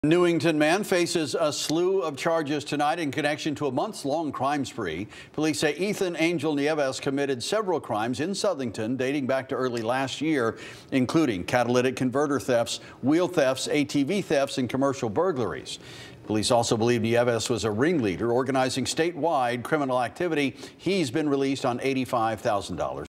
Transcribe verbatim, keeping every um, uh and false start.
Newington man faces a slew of charges tonight in connection to a months-long crime spree. Police say Ethan Angel Nieves committed several crimes in Southington dating back to early last year, including catalytic converter thefts, wheel thefts, A T V thefts, and commercial burglaries. Police also believe Nieves was a ringleader organizing statewide criminal activity. He's been released on eighty-five thousand dollars.